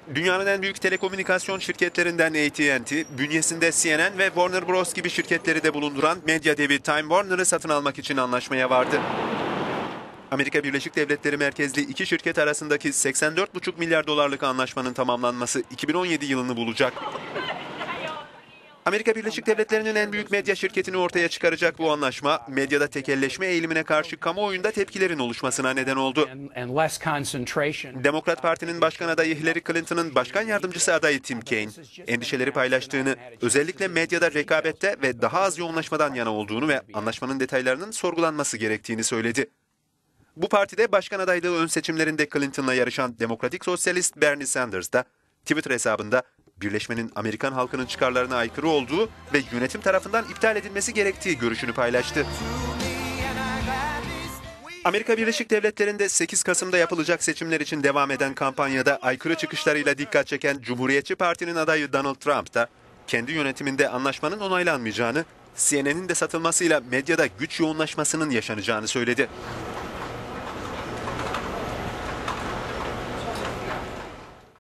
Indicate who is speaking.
Speaker 1: Dünyanın en büyük telekomünikasyon şirketlerinden AT&T, bünyesinde CNN ve Warner Bros. Gibi şirketleri de bulunduran medya devi Time Warner'ı satın almak için anlaşmaya vardı. Amerika Birleşik Devletleri merkezli iki şirket arasındaki 84,5 milyar dolarlık anlaşmanın tamamlanması 2017 yılını bulacak. Amerika Birleşik Devletleri'nin en büyük medya şirketini ortaya çıkaracak bu anlaşma, medyada tekelleşme eğilimine karşı kamuoyunda tepkilerin oluşmasına neden oldu. Demokrat Parti'nin başkan adayı Hillary Clinton'ın başkan yardımcısı adayı Tim Kaine, endişeleri paylaştığını, özellikle medyada rekabette ve daha az yoğunlaşmadan yana olduğunu ve anlaşmanın detaylarının sorgulanması gerektiğini söyledi. Bu partide başkan adaylığı ön seçimlerinde Clinton'la yarışan Demokratik Sosyalist Bernie Sanders da Twitter hesabında birleşmenin Amerikan halkının çıkarlarına aykırı olduğu ve yönetim tarafından iptal edilmesi gerektiği görüşünü paylaştı. Amerika Birleşik Devletleri'nde 8 Kasım'da yapılacak seçimler için devam eden kampanyada aykırı çıkışlarıyla dikkat çeken Cumhuriyetçi Parti'nin adayı Donald Trump da kendi yönetiminde anlaşmanın onaylanmayacağını, CNN'in de satılmasıyla medyada güç yoğunlaşmasının yaşanacağını söyledi.